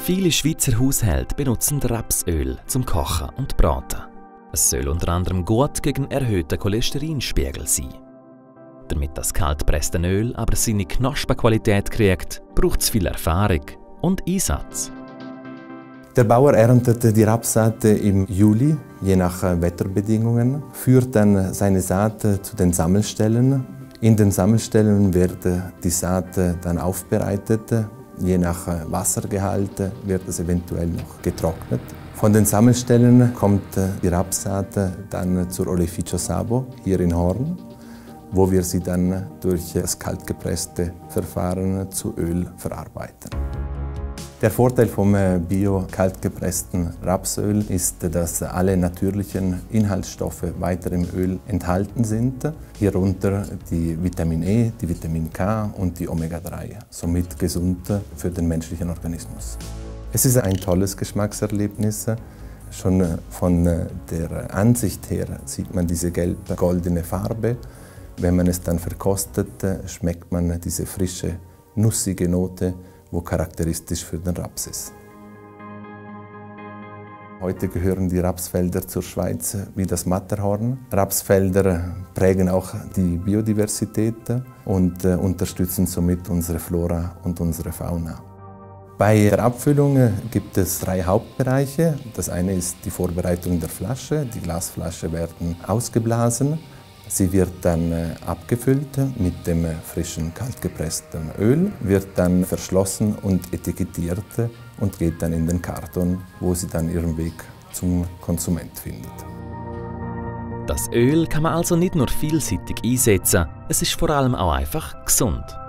Viele Schweizer Haushalte benutzen Rapsöl zum Kochen und Braten. Es soll unter anderem gut gegen erhöhten Cholesterinspiegel sein. Damit das kaltgepresste Öl aber seine Knusperqualität kriegt, braucht es viel Erfahrung und Einsatz. Der Bauer erntet die Rapssaat im Juli, je nach Wetterbedingungen, führt dann seine Saat zu den Sammelstellen. In den Sammelstellen wird die Saat dann aufbereitet. Je nach Wassergehalt wird es eventuell noch getrocknet. Von den Sammelstellen kommt die Rapssaat dann zur Oleificio Sabo hier in Horn, wo wir sie dann durch das kaltgepresste Verfahren zu Öl verarbeiten. Der Vorteil vom bio-kaltgepressten Rapsöl ist, dass alle natürlichen Inhaltsstoffe weiter im Öl enthalten sind, hierunter die Vitamin E, die Vitamin K und die Omega-3, somit gesund für den menschlichen Organismus. Es ist ein tolles Geschmackserlebnis. Schon von der Ansicht her sieht man diese gelb-goldene Farbe. Wenn man es dann verkostet, schmeckt man diese frische, nussige Note, wo charakteristisch für den Raps ist. Heute gehören die Rapsfelder zur Schweiz wie das Matterhorn. Rapsfelder prägen auch die Biodiversität und unterstützen somit unsere Flora und unsere Fauna. Bei der Abfüllung gibt es 3 Hauptbereiche. Das eine ist die Vorbereitung der Flasche. Die Glasflasche werden ausgeblasen. Sie wird dann abgefüllt mit dem frischen, kaltgepressten Öl, wird dann verschlossen und etikettiert und geht dann in den Karton, wo sie dann ihren Weg zum Konsument findet. Das Öl kann man also nicht nur vielseitig einsetzen, es ist vor allem auch einfach gesund.